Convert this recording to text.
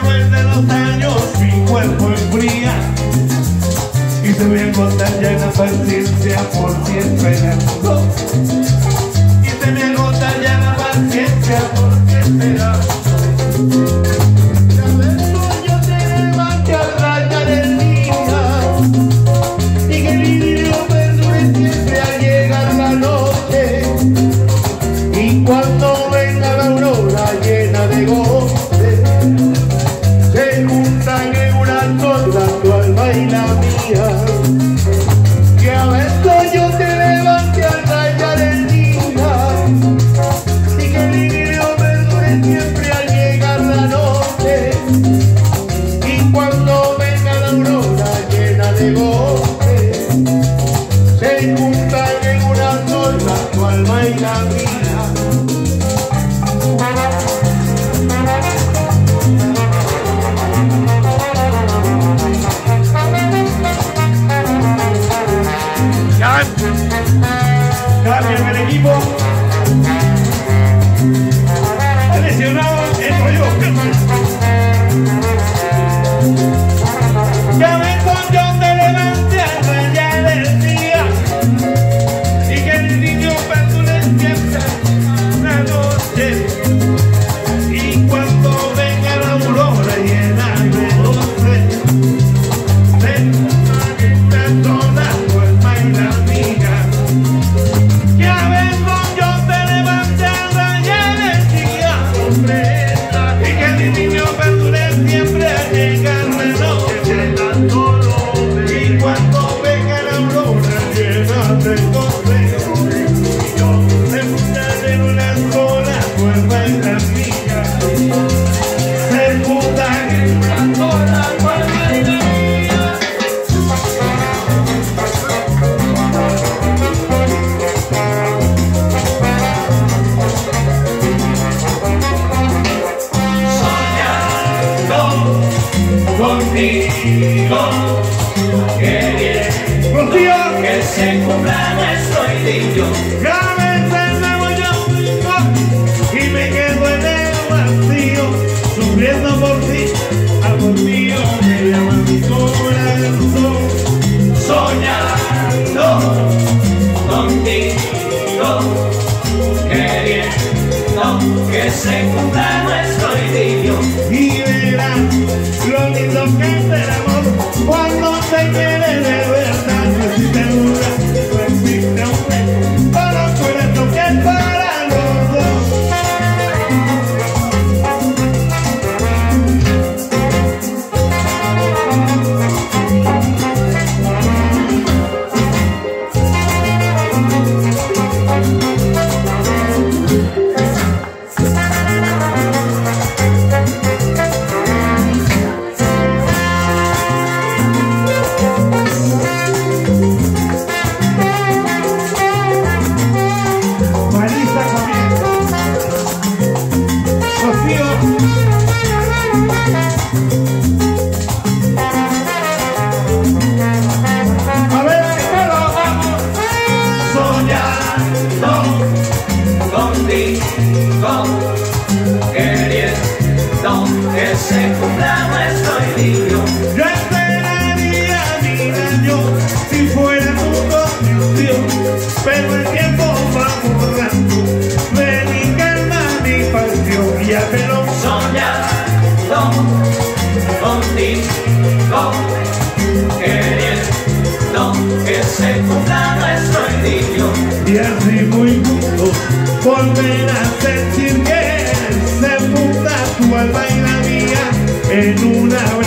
después de los años mi cuerpo enfría y se me agota ya la paciencia por siempre en el mundo. Y se me agota ya la paciencia por siempre en el mundo. Yo te levanté al rayar el día y que el vidrio perdure siempre al llegar la noche. Y cuando venga la aurora llena de goce, se juntan en una sola tu alma y la mía. Que a veces yo te levante al rayar el día y que el vidrio perdure siempre al llegar la noche. Y cuando venga la aurora llena de goce, se juntan en una sola tu alma y la mía. Cambien el equipo. El lesionado entro yo. Ya vengo yo te levante al rayar el día y que el niño perdure siempre una noche. Y cuando venga la aurora llena de goce, se una sola tu alma y la mía. Ya vengo yo te levante al rayar el día, hombre, y que el niño perdure siempre al llegar la noche. Y cuando venga la aurora llena de goce, yo se fundan en una sola tu alma y la mía. Se fundan en una sola tu alma y la mía. Contigo, queriendo que se cumpla nuestro idilio. Cada vez me voy yo y me quedo en el vacío, sufriendo por ti, amor mío, me llama mi corazón. Soñando contigo, queriendo que se cumpla nuestro idilio. Y verás lo lindo que es el amor cuando se quiere de verdad. No existe duda, no existe un beso, para fuera lo que es para los dos. Queriendo que se cumpla nuestro idilio. Yo esperaría 1000 años si fuera tu condición, pero el tiempo va borrando de mi calma, mi pasión, y ya te lo soñando contigo, queriendo que se cumpla nuestro idilio. Y así muy juntos volver a sentir que se funda tu alma y la mía en una